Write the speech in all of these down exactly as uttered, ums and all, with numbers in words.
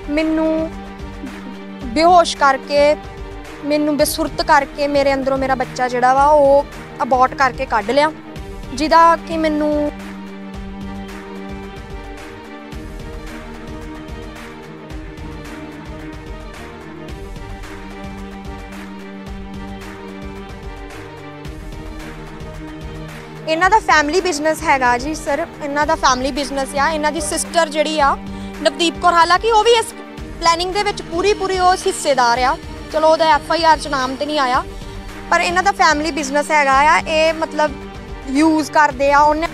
मैनू बेहोश करके मैनू बेसुरत करके मेरे अंदरों मेरा बच्चा जिहड़ा वा वो अबॉर्ट करके कढ लिया, जिहदा कि मैनू इन्हां दा फैमिली बिजनेस हैगा जी सर। इन्हां दा फैमिली बिजनेस आ। इन्हां दी सिस्टर जिहड़ी आ नवदीप कौर, हालांकि वो भी इस प्लैनिंग दे विच पूरी पूरी उस हिस्सेदार आ। चलो उहदा एफ आई आर च नाम तो नहीं आया, पर इन्हां दा फैमिली बिजनेस हैगा आ। ये मतलब यूज़ करदे आ उन्हें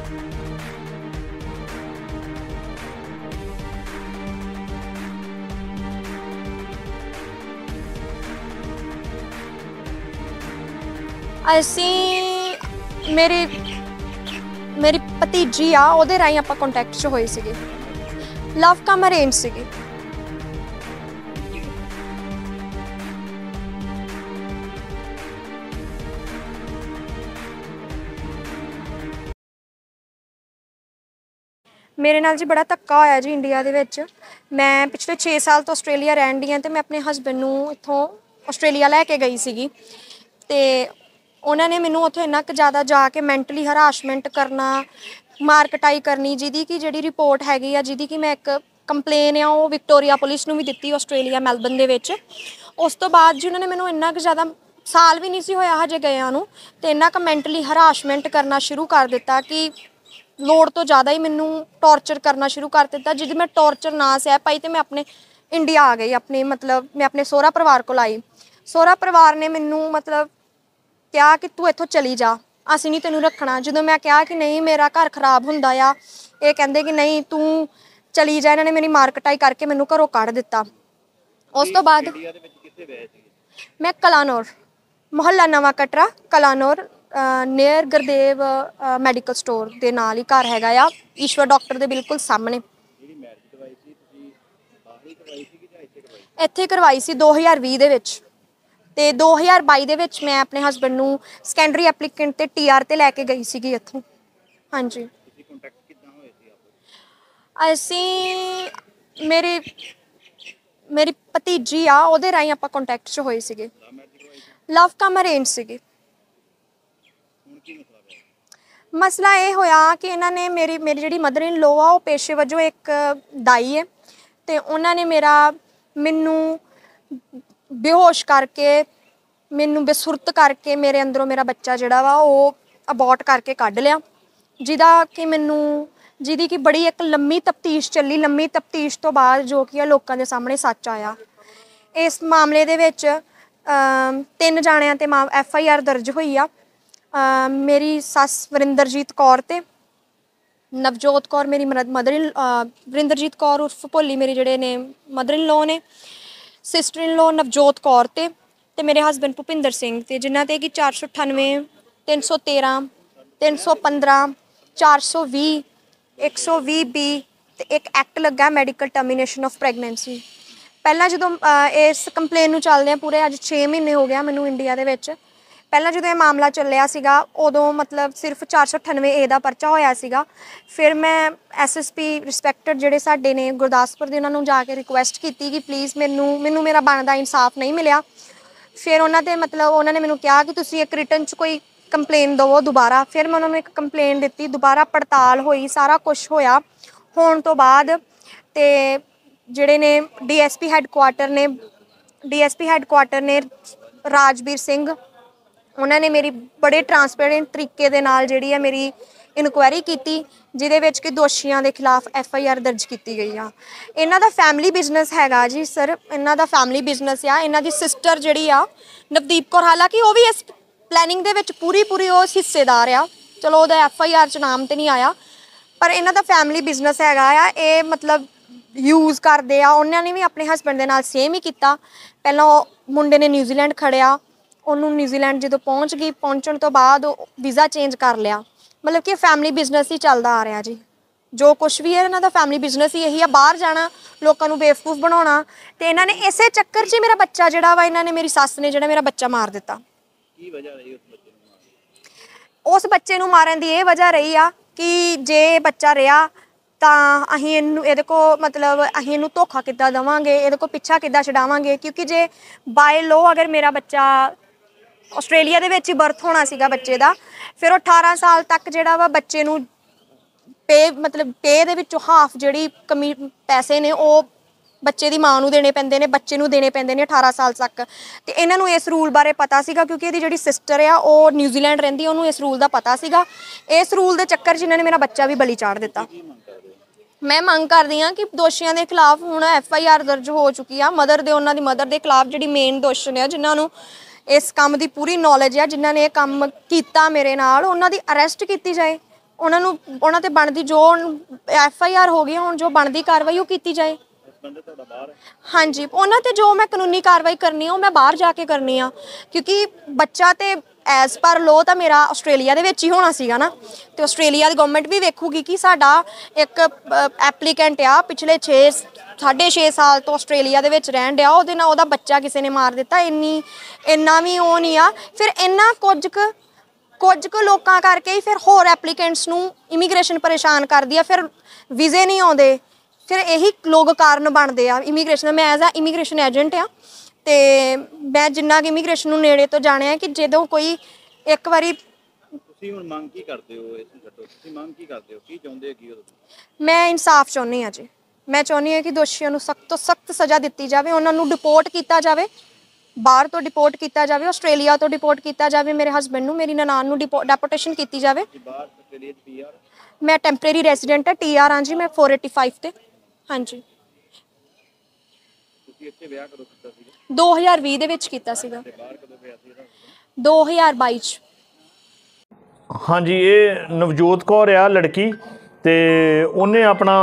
असीं मेरी मेरी भतीजी आ, ਉਹਦੇ ਰਾਹੀਂ ਆਪਾਂ ਕੰਟੈਕਟ 'ਚ ਹੋਏ ਸੀਗੇ। ਲਵ ਕਮ ਅਰੇਂਜ ਸੀਗੀ। मेरे नाल जी बड़ा धक्का होया जी इंडिया दे विच। मैं पिछले छे साल तो आस्ट्रेलिया रहन दी हां ते मैं अपने हसबैंड नूं इत्थों आस्ट्रेलिया लैके गई सीगी ते उन्होंने ने मैनू उत्थे इन्ना ज़्यादा जाके मैंटली हराशमेंट करना, मारकटाई करनी, जिहदी कि जिहड़ी रिपोर्ट हैगी आ, जिहदी कि मैं एक कंप्लेन आ वो विक्टोरिया पुलिस नूं भी दित्ती आस्ट्रेलिया मैलबर्न दे विच। उस तो बाद जी उन्होंने मैनू इन्ना ज़्यादा साल भी नहीं सी होया हजे गया नूं ते इन्ना क मैंटली हराशमेंट करना शुरू कर दिता कि लोड़ तो ज़्यादा ही मैनू टॉर्चर करना शुरू कर दिता। जिहदी मैं टॉर्चर ना सह पाई तो मैं अपने इंडिया आ गई। अपने मतलब मैं अपने सोहरा परिवार कोल आई। सोहरा परिवार ने मैनू मतलब कहा कि तू इत्थों चली जा, असीं नहीं तैनूं रखना। जो मैं कहा कि नहीं मेरा घर खराब हुंदा आ, ये कहंदे कि नहीं तू चली जा। इन्होंने मेरी मारकटाई करके मैनू घरों कढ़ दिता। उस तो बाद मैं कलानौर मुहल्ला Nava Katra Kalanaur near Gurdev medical store के नाल ही घर हैगा आ, ईश्वर डॉक्टर के बिल्कुल सामने। इत्थे करवाई सी दो हज़ार भी दे विच ते दो हज़ार बाई दे विच मैं अपने हसबैंड नूं सकैंडरी एप्लीकेंट ते टी आर ते लैके गई सीगी इत्थों। हाँ जी असीं मेरी मेरी भतीजी आ, ਉਹਦੇ ਰਾਹੀਂ ਆਪਾਂ ਕੰਟੈਕਟ 'ਚ ਹੋਏ ਸੀਗੇ। ਲਵ ਕਮ ਅਰੇਂਜ ਸੀਗੀ। ਮਸਲਾ ਇਹ ਹੋਇਆ ਕਿ ਇਹਨਾਂ ਨੇ ਮੇਰੀ ਮੇਰੀ ਜਿਹੜੀ ਮਦਰ ਇਨ ਲੋ ਆ ਉਹ ਪੇਸ਼ੇ ਵਜੋਂ ਇੱਕ ਦਾਈ ਹੈ ਤੇ ਉਹਨਾਂ ਨੇ ਮੇਰਾ ਮੈਨੂੰ ਬੇਹੋਸ਼ ਕਰਕੇ ਮੈਨੂੰ ਬੇਸੁਰਤ ਕਰਕੇ ਮੇਰੇ ਅੰਦਰੋਂ ਮੇਰਾ ਬੱਚਾ ਜਿਹੜਾ ਵਾ ਉਹ ਅਬੋਰਟ ਕਰਕੇ ਕੱਢ ਲਿਆ, ਜਿਹਦਾ ਕਿ ਮੈਨੂੰ ਜਿਹਦੀ ਕਿ ਬੜੀ ਇੱਕ ਲੰਮੀ ਤਫਤੀਸ਼ ਚੱਲੀ। ਲੰਮੀ ਤਫਤੀਸ਼ ਤੋਂ ਬਾਅਦ ਜੋ ਕਿ ਆ ਲੋਕਾਂ ਦੇ ਸਾਹਮਣੇ ਸੱਚ ਆਇਆ। ਇਸ ਮਾਮਲੇ ਦੇ ਵਿੱਚ ਤਿੰਨ ਜਾਣਿਆਂ ਤੇ ਮਾ ਐਫ ਆਈ ਆਰ ਦਰਜ ਹੋਈ ਆ। मेरी सस वरिंदरजीत कौर ते नवजोत कौर मेरी मदर इन वरिंदरजीत कौर उर्फ भोली मेरी जेडे ने मदर इन लॉ ने, sister in law Navjot Kaur ते ते मेरे हसबैंड भुपिंदर सिंह ते जिन्हां ते कि चार सौ अठानवे तीन सौ तेरह तीन सौ पंद्रह चार सौ भी एक सौ भी बी ते एक एक्ट लगा मैडिकल टर्मीनेशन ऑफ प्रैगनेंसी। पहला जो इस कंप्लेन नूं चलदे पूरे अज छे महीने हो गया मैनू इंडिया दे विच। ਪਹਿਲਾਂ ਜਦੋਂ ਇਹ ਮਾਮਲਾ ਚੱਲਿਆ ਸੀਗਾ ਉਦੋਂ ਮਤਲਬ ਸਿਰਫ ਚਾਰ ਸੌ ਅਠਾਨਵੇਂ ਏ ਦਾ ਪਰਚਾ ਹੋਇਆ ਸੀਗਾ। ਫਿਰ ਮੈਂ ਐਸ ਐਸ ਪੀ ਰਿਸਪੈਕਟਡ ਜਿਹੜੇ ਸਾਡੇ ਨੇ ਗੁਰਦਾਸਪੁਰ ਦੇ ਉਹਨਾਂ ਨੂੰ ਜਾ ਕੇ ਰਿਕੁਐਸਟ ਕੀਤੀ ਕਿ ਪਲੀਜ਼ ਮੈਨੂੰ ਮੈਨੂੰ ਮੇਰਾ ਬਣਦਾ ਇਨਸਾਫ ਨਹੀਂ ਮਿਲਿਆ। ਫਿਰ ਉਹਨਾਂ ਦੇ ਮਤਲਬ ਉਹਨਾਂ ਨੇ ਮੈਨੂੰ ਕਿਹਾ ਕਿ ਤੁਸੀਂ ਇੱਕ ਰਿਟਨ 'ਚ ਕੋਈ ਕੰਪਲੇਨ ਦੇਵੋ ਦੁਬਾਰਾ। ਫਿਰ ਮੈਂ ਉਹਨਾਂ ਨੂੰ ਇੱਕ ਕੰਪਲੇਨ ਦਿੱਤੀ, ਦੁਬਾਰਾ ਪੜਤਾਲ ਹੋਈ, ਸਾਰਾ ਕੁਛ ਹੋਇਆ। ਹੋਣ ਤੋਂ ਬਾਅਦ ਤੇ ਜਿਹੜੇ ਨੇ ਡੀ ਐਸ ਪੀ ਹੈੱਡਕੁਆਟਰ ਨੇ ਡੀ ਐਸ ਪੀ ਹੈੱਡਕੁਆਟਰ ਨੇ ਰਾਜਵੀਰ ਸਿੰਘ, उन्होंने मेरी बड़े ट्रांसपेरेंट तरीके दे नाल जिहड़ी है मेरी इनकुआयरी की, जिहदे विच कि दोषियों के खिलाफ एफ आई आर दर्ज की गई आ। इन्हां दा फैमिली बिजनेस हैगा जी सर। इन्हां दा फैमिली बिजनेस आ। इन्हां दी सिस्टर जिहड़ी आ नवदीप कौर, हालांकि वो भी इस प्लैनिंग दे विच पूरी पूरी उस हिस्सेदार आ। चलो उहदा एफ आई आर च नाम तो नहीं आया, पर इन्हां दा फैमिली बिजनेस हैगा आ। ये मतलब यूज़ करदे आ। उन्होंने भी अपने हसबैंड दे नाल सेम ही किया। पहलां मुंडे ने न्यूजीलैंड खड़िया, उन्होंने न्यूजीलैंड जो पहुँच गई, पहुँचने तो बाद वीज़ा चेंज कर लिया। मतलब कि फैमिली बिजनेस ही चलता आ रहा जी। जो कुछ भी है इन्हों का फैमिली बिजनेस ही यही है, बाहर जाना, लोगों को बेवकूफ़ बनाना। तो इन्होंने इस चक्कर च मेरा बच्चा जोड़ा वा इन्होंने मेरी सस ने जो मेरा बच्चा मार दिता। उस बच्चे नूं मारन की यह वजह रही आ कि जे बच्चा रहा ਤਾਂ ਅਸੀਂ ਇਹਨੂੰ ਇਹਦੇ ਕੋ ਮਤਲਬ ਅਸੀਂ ਇਹਨੂੰ ਧੋਖਾ ਕਿੱਦਾਂ ਦੇਵਾਂਗੇ, ਇਹਦੇ ਕੋ ਪਿੱਛਾ ਕਿੱਦਾਂ ਛਡਾਵਾਂਗੇ। ਕਿਉਂਕਿ ਜੇ ਬਾਏ ਲੋ ਅਗਰ ਮੇਰਾ ਬੱਚਾ ਆਸਟ੍ਰੇਲੀਆ ਦੇ ਵਿੱਚ ਹੀ ਬਰਥ ਹੋਣਾ ਸੀਗਾ ਬੱਚੇ ਦਾ, ਫਿਰ ਉਹ ਅਠਾਰਾਂ ਸਾਲ ਤੱਕ ਜਿਹੜਾ ਵਾ ਬੱਚੇ ਨੂੰ ਪੇ ਮਤਲਬ ਪੇ ਦੇ ਵਿੱਚੋਂ ਹਾਫ ਜਿਹੜੀ ਕਮੀ ਪੈਸੇ ਨੇ ਉਹ ਬੱਚੇ ਦੀ ਮਾਂ ਨੂੰ ਦੇਣੇ ਪੈਂਦੇ ਨੇ, ਬੱਚੇ ਨੂੰ ਦੇਣੇ ਪੈਂਦੇ ਨੇ ਅਠਾਰਾਂ ਸਾਲ ਤੱਕ। ਤੇ ਇਹਨਾਂ ਨੂੰ ਇਸ ਰੂਲ ਬਾਰੇ ਪਤਾ ਸੀਗਾ ਕਿਉਂਕਿ ਇਹਦੀ ਜਿਹੜੀ ਸਿਸਟਰ ਆ ਉਹ ਨਿਊਜ਼ੀਲੈਂਡ ਰਹਿੰਦੀ, ਉਹਨੂੰ ਇਸ ਰੂਲ ਦਾ ਪਤਾ ਸੀਗਾ। ਇਸ ਰੂਲ ਦੇ ਚੱਕਰ 'ਚ ਇਹਨਾਂ ਨੇ ਮੇਰਾ ਬੱਚਾ ਵੀ ਬਲੀ ਚਾੜ ਦਿੱਤਾ। ਮੈਂ ਮੰਗ ਕਰਦੀ ਹਾਂ ਕਿ ਦੋਸ਼ੀਆਂ ਦੇ ਖਿਲਾਫ ਹੁਣ ਐਫ ਆਈ ਆਰ ਦਰਜ ਹੋ ਚੁੱਕੀ ਆ। ਮਦਰ ਦੇ ਉਹਨਾਂ ਦੀ ਮਦਰ ਦੇ ਖਿਲਾਫ ਜਿਹੜੀ ਮੇਨ ਦੋਸ਼ੀ ਆ, ਜਿਨ੍ਹਾਂ ਨੂੰ ਇਸ ਕੰਮ ਦੀ ਪੂਰੀ ਨੌਲੇਜ ਆ, ਜਿਨ੍ਹਾਂ ਨੇ ਇਹ ਕੰਮ ਕੀਤਾ ਮੇਰੇ ਨਾਲ, ਉਹਨਾਂ ਦੀ ਅਰੈਸਟ ਕੀਤੀ ਜਾਏ। ਉਹਨਾਂ ਨੂੰ ਉਹਨਾਂ 'ਤੇ ਬਣਦੀ ਜੋ ਐਫ ਆਈ ਆਰ ਹੋ ਗਈ, ਹੁਣ ਜੋ ਬਣਦੀ ਕਾਰਵਾਈ ਉਹ ਕੀਤੀ ਜਾਏ। ਹਾਂਜੀ, ਉਹਨਾਂ 'ਤੇ ਜੋ ਮੈਂ ਕਾਨੂੰਨੀ ਕਾਰਵਾਈ ਕਰਨੀ ਆ ਉਹ ਮੈਂ ਬਾਹਰ ਜਾ ਕੇ ਕਰਨੀ ਆ, ਕਿਉਂਕਿ ਬੱਚਾ ਤੇ ਐਜ਼ ਪਰ ਲੋ ਤਾਂ ਮੇਰਾ ਆਸਟ੍ਰੇਲੀਆ ਦੇ ਵਿੱਚ ਹੀ ਹੋਣਾ ਸੀਗਾ ਨਾ। ਤੇ ਆਸਟ੍ਰੇਲੀਆ ਦੀ ਗਵਰਨਮੈਂਟ ਵੀ ਵੇਖੂਗੀ ਕਿ ਸਾਡਾ ਇੱਕ ਐਪਲੀਕੈਂਟ ਆ ਪਿਛਲੇ ਛੇ ਸਾਢੇ ਛੇ ਸਾਲ ਤੋਂ ਆਸਟ੍ਰੇਲੀਆ ਦੇ ਵਿੱਚ ਰਹਿਣ ਡਿਆ, ਉਹਦੇ ਨਾਲ ਉਹਦਾ ਬੱਚਾ ਕਿਸੇ ਨੇ ਮਾਰ ਦਿੱਤਾ। ਇੰਨੀ ਇੰਨਾ ਵੀ ਉਹ ਨਹੀਂ ਆ। ਫਿਰ ਇੰਨਾ ਕੁਝ ਕੁ ਕੁਝ ਕੁ ਲੋਕਾਂ ਕਰਕੇ ਹੀ ਫਿਰ ਹੋਰ ਐਪਲੀਕੈਂਟਸ ਨੂੰ ਇਮੀਗ੍ਰੇਸ਼ਨ ਪਰੇਸ਼ਾਨ ਕਰਦੀ ਆ, ਫਿਰ ਵੀਜ਼ੇ ਨਹੀਂ ਆਉਂਦੇ। ਫਿਰ ਇਹੀ ਲੋਕ ਕਾਰਨ ਬਣਦੇ ਆ ਇਮੀਗ੍ਰੇਸ਼ਨ। ਮੈਂ ਐਜ਼ ਆ ਇਮੀਗ੍ਰੇਸ਼ਨ ਏਜੰਟ ਆ, ਤੇ ਮੈਂ ਜਿੰਨਾ ਕਿ ਇਮੀਗ੍ਰੇਸ਼ਨ ਨੂੰ ਨੇੜੇ ਤੋਂ ਜਾਣਿਆ ਕਿ ਜਦੋਂ ਕੋਈ ਇੱਕ ਵਾਰੀ ਤੁਸੀਂ ਹੁਣ ਮੰਗ ਕੀ ਕਰਦੇ ਹੋ, ਇਸ ਨੂੰ ਛੱਡੋ, ਤੁਸੀਂ ਮੰਗ ਕੀ ਕਰਦੇ ਹੋ, ਕੀ ਚਾਹੁੰਦੇ ਹੋ ਕੀ ਹੋ? ਮੈਂ ਇਨਸਾਫ ਚਾਹੁੰਦੀ ਹਾਂ ਜੀ। ਮੈਂ ਚਾਹੁੰਦੀ ਹਾਂ ਕਿ ਦੋਸ਼ੀਆਂ ਨੂੰ ਸਖਤ ਤੋਂ ਸਖਤ ਸਜ਼ਾ ਦਿੱਤੀ ਜਾਵੇ, ਉਹਨਾਂ ਨੂੰ ਡਿਪੋਰਟ ਕੀਤਾ ਜਾਵੇ, ਬਾਹਰ ਤੋਂ ਡਿਪੋਰਟ ਕੀਤਾ ਜਾਵੇ, ਆਸਟ੍ਰੇਲੀਆ ਤੋਂ ਡਿਪੋਰਟ ਕੀਤਾ ਜਾਵੇ। ਮੇਰੇ ਹਸਬੈਂਡ ਨੂੰ, ਮੇਰੀ ਨਨਾਣ ਨੂੰ ਡਿਪੋ ਡੈਪੋਟੇਸ਼ਨ ਕੀਤੀ ਜਾਵੇ। ਮੈਂ ਟੈਂਪਰੇਰੀ ਰੈਜ਼ੀਡੈਂਟ ਹਾਂ, ਟੀ ਆਰ ਹਾਂ ਜੀ ਮੈਂ ਚਾਰ ਸੌ ਪਚਾਸੀ 'ਤੇ। ਹਾਂਜੀ, ਤੁਸੀਂ ਇੱਥੇ ਵਿਆਹ ਕਦੋਂ ਕੀਤਾ ਸੀ? ਦੋ ਹਜ਼ਾਰ ਵੀਹ ਦੇ ਵਿੱਚ ਕੀਤਾ ਸੀਗਾ। ਬਾਹਰ ਕਦੋਂ ਹੋਇਆ ਸੀ ਇਹਦਾ? ਦੋ ਹਜ਼ਾਰ ਬਾਈ 'ਚ। ਹਾਂਜੀ, ਇਹ ਨਵਜੋਤ ਕੌਰ ਆ ਲੜਕੀ, ਤੇ ਉਹਨੇ ਆਪਣਾ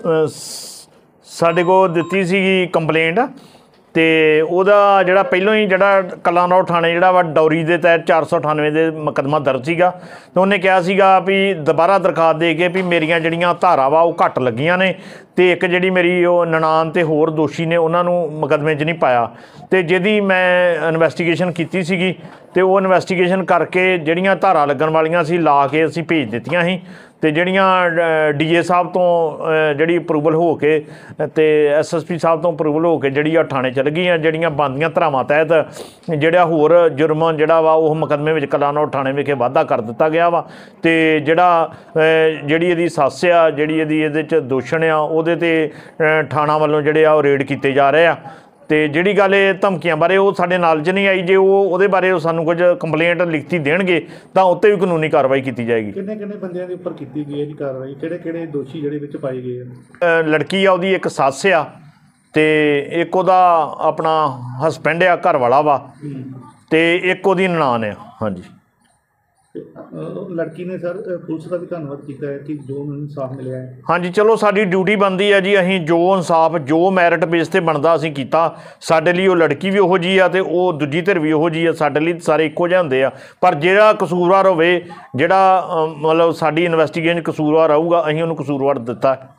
ਸਾਡੇ ਕੋਲ ਦਿੱਤੀ ਸੀਗੀ ਕੰਪਲੇਂਟ। ਤੇ ਉਹਦਾ ਜਿਹੜਾ ਪਹਿਲਾਂ ਹੀ ਜਿਹੜਾ ਕਲਾਨੌਰ ਥਾਣੇ ਜਿਹੜਾ ਵਾ ਡੌਰੀ ਦੇ ਤਹਿਤ ਚਾਰ ਸੌ ਅਠਾਨਵੇਂ ਦੇ ਮੁਕੱਦਮਾ ਦਰਜ ਸੀਗਾ। ਅਤੇ ਉਹਨੇ ਕਿਹਾ ਸੀਗਾ ਵੀ ਦੁਬਾਰਾ ਦਰਖਾਸਤ ਦੇ ਕੇ ਵੀ ਮੇਰੀਆਂ ਜਿਹੜੀਆਂ ਧਾਰਾ ਵਾ ਉਹ ਘੱਟ ਲੱਗੀਆਂ ਨੇ, ਅਤੇ ਇੱਕ ਜਿਹੜੀ ਮੇਰੀ ਉਹ ਨਨਾਣ ਅਤੇ ਹੋਰ ਦੋਸ਼ੀ ਨੇ ਉਹਨਾਂ ਨੂੰ ਮੁਕੱਦਮੇ 'ਚ ਨਹੀਂ ਪਾਇਆ। ਅਤੇ ਜਿਹਦੀ ਮੈਂ ਇਨਵੈਸਟੀਗੇਸ਼ਨ ਕੀਤੀ ਸੀਗੀ, ਅਤੇ ਉਹ ਇਨਵੈਸਟੀਗੇਸ਼ਨ ਕਰਕੇ ਜਿਹੜੀਆਂ ਧਾਰਾ ਲੱਗਣ ਵਾਲੀਆਂ ਸੀ ਲਾ ਕੇ ਅਸੀਂ ਭੇਜ ਦਿੱਤੀਆਂ ਸੀ। ਅਤੇ ਜਿਹੜੀਆਂ ਡੀ ਏ ਸਾਹਿਬ ਤੋਂ ਜਿਹੜੀ ਅਪਰੂਵਲ ਹੋ ਕੇ ਅਤੇ ਐਸ ਐਸ ਪੀ ਸਾਹਿਬ ਤੋਂ ਅਪਰੂਵਲ ਹੋ ਕੇ ਜਿਹੜੀ ਆ ਥਾਣੇ ਚੱਲ ਗਈਆਂ, ਜਿਹੜੀਆਂ ਬਣਦੀਆਂ ਧਾਰਾਵਾਂ ਤਹਿਤ ਜਿਹੜਾ ਹੋਰ ਜੁਰਮ ਜਿਹੜਾ ਵਾ ਉਹ ਮੁਕੱਦਮੇ ਵਿੱਚ ਕਲਾਨੌਰ ਥਾਣੇ ਵਿਖੇ ਵਾਧਾ ਕਰ ਦਿੱਤਾ ਗਿਆ ਵਾ। ਅਤੇ ਜਿਹੜਾ ਜਿਹੜੀ ਇਹਦੀ ਸੱਸ ਆ, ਜਿਹੜੀ ਇਹਦੀ ਇਹਦੇ 'ਚ ਦੋਸ਼ਣ ਆ, ਉਹਦੇ 'ਤੇ ਥਾਣਾ ਵੱਲੋਂ ਜਿਹੜੇ ਆ ਉਹ ਰੇਡ ਕੀਤੇ ਜਾ ਰਹੇ ਆ। ਅਤੇ ਜਿਹੜੀ ਗੱਲ ਇਹ ਧਮਕੀਆਂ ਬਾਰੇ ਉਹ ਸਾਡੇ ਨਾਲ 'ਚ ਨਹੀਂ ਆਈ। ਜੇ ਉਹ ਉਹਦੇ ਬਾਰੇ ਉਹ ਸਾਨੂੰ ਕੁਝ ਕੰਪਲੇਂਟ ਲਿਖਤੀ ਦੇਣਗੇ ਤਾਂ ਉੱਤੇ ਵੀ ਕਾਨੂੰਨੀ ਕਾਰਵਾਈ ਕੀਤੀ ਜਾਏਗੀ। ਕਿੰਨੇ ਕਿੰਨੇ ਬੰਦਿਆਂ ਦੇ ਉੱਪਰ ਕੀਤੀ ਗਈ ਹੈ ਜੀ ਕਾਰਵਾਈ? ਕਿਹੜੇ ਕਿਹੜੇ ਦੋਸ਼ੀ ਜਿਹੜੇ ਵਿੱਚ ਪਾਏ ਗਏ ਆ? ਲੜਕੀ ਆ, ਉਹਦੀ ਇੱਕ ਸੱਸ ਆ, ਅਤੇ ਇੱਕ ਉਹਦਾ ਆਪਣਾ ਹਸਬੈਂਡ ਆ, ਘਰ ਵਾਲਾ ਵਾ, ਅਤੇ ਇੱਕ ਉਹਦੀ ਨਨਾਣ ਆ। ਹਾਂਜੀ, ਲੜਕੀ ਨੇ ਸਰ ਪੁਲਿਸ ਦਾ ਵੀ ਧੰਨਵਾਦ ਕੀਤਾ ਹੈ ਕਿ ਜੋ ਮੈਨੂੰ ਇਨਸਾਫ ਮਿਲਿਆ ਹੈ। ਹਾਂਜੀ, ਚਲੋ ਸਾਡੀ ਡਿਊਟੀ ਬਣਦੀ ਹੈ ਜੀ, ਅਸੀਂ ਜੋ ਇਨਸਾਫ ਜੋ ਮੈਰਿਟ ਬੇਸ 'ਤੇ ਬਣਦਾ ਅਸੀਂ ਕੀਤਾ। ਸਾਡੇ ਲਈ ਉਹ ਲੜਕੀ ਵੀ ਉਹੋ ਜਿਹੀ ਆ ਅਤੇ ਉਹ ਦੂਜੀ ਧਿਰ ਵੀ ਉਹੋ ਜਿਹੀ ਆ। ਸਾਡੇ ਲਈ ਸਾਰੇ ਇੱਕੋ ਜਿਹੇ ਹੁੰਦੇ ਆ, ਪਰ ਜਿਹੜਾ ਕਸੂਰਵਾਰ ਹੋਵੇ, ਜਿਹੜਾ ਮਤਲਬ ਸਾਡੀ ਇਨਵੈਸਟੀਗੇਸ਼ਨ ਕਸੂਰਵਾਰ ਆਊਗਾ, ਅਸੀਂ ਉਹਨੂੰ ਕਸੂਰਵਾਰ ਦਿੱਤਾ।